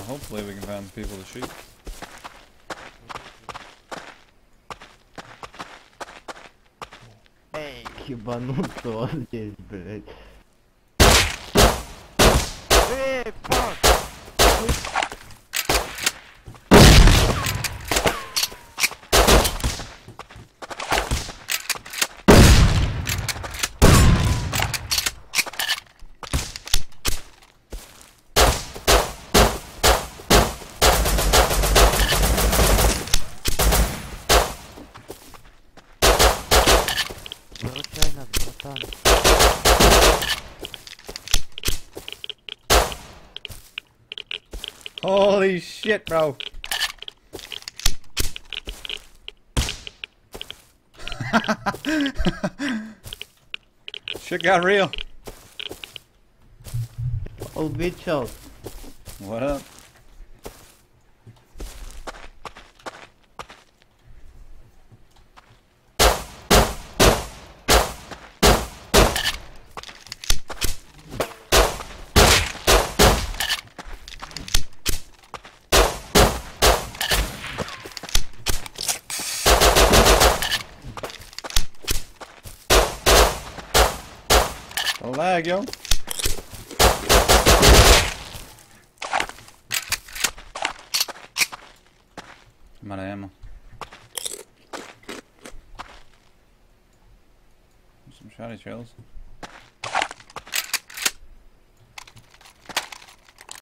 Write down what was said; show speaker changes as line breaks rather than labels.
hopefully we can find people to shoot.
Эй,
Ебануться у вас здесь, блядь.
эй, fuck! Выручай нас, братан.
Holy shit, bro! Shit got real.
Oh, BCHILLZ.
What up? A lag, yo. I'm out of ammo. Some shotty trails.